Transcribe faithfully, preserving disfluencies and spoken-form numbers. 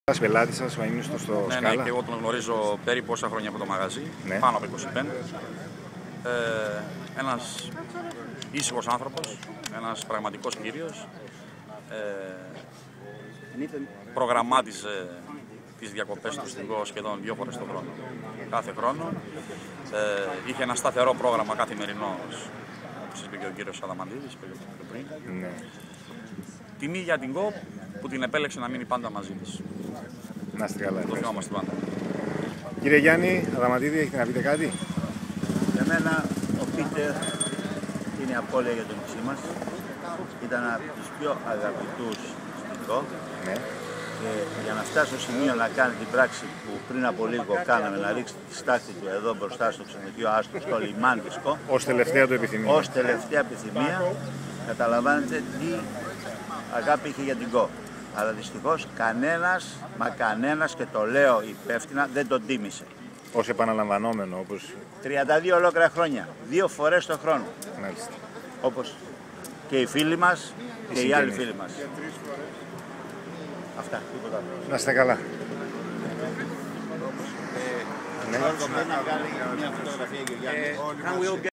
Ένας πελάτης σας, ο Αείμνηστος στο ναι, Σκάλα. Ναι, και εγώ τον γνωρίζω περίπου όσα χρόνια από το μαγαζί, Ναι. πάνω από είκοσι πέντε. Ε, ένας ήσυχος άνθρωπος, ένας πραγματικός κύριος. Ε, προγραμμάτιζε τις διακοπές του στην ΚΟ σχεδόν δύο φορές το χρόνο, κάθε χρόνο. Ε, είχε ένα σταθερό πρόγραμμα καθημερινό, όπως είπε και ο κύριος Αδαμαντίδης πριν. Ναι. Τιμή για την ΚΟ που την επέλεξε να μείνει πάντα μαζί της. Να είστε καλά. Το θυμάμαστε πάντα. Κύριε Γιάννη Αδαμαντίδη, έχετε να πείτε κάτι? Για μένα ο Πίτερ είναι απώλεια για το νησί μας. Ήταν από τους πιο αγαπητούς στην ΚΟ. Ναι. Και για να φτάσει στο σημείο να κάνει την πράξη που πριν από λίγο κάναμε, να ρίξει τη στάχτη του εδώ μπροστά στο ξενοδοχείο Άστρο, στο λιμάνι της ΚΟ, Ως τελευταία του επιθυμία. ως τελευταία επιθυμία, καταλαβαίνετε τι αγάπη είχε για την ΚΟ. Αλλά δυστυχώς κανένας, μα κανένας, και το λέω υπεύθυνα, δεν τον τίμησε. Ως επαναλαμβανόμενο, όπως... τριάντα δύο ολόκληρα χρόνια, δύο φορές το χρόνο. Μάλιστα. Όπως και οι φίλοι μας και οι άλλοι φίλοι μας. Αυτά, τίποτα άλλο. Να είστε καλά. Ε, ναι. Να κάνει μια φωτογραφία, Γιάννη.